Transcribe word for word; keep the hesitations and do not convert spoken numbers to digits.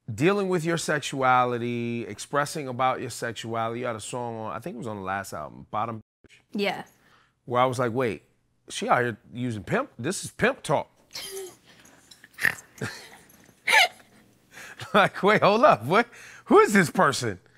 dealing with your sexuality, expressing about your sexuality. You had a song on, I think it was on the last album, Bottom, Yeah. where I was like, wait, she out here using pimp? This is pimp talk. Like, wait, hold up. What? Who is this person?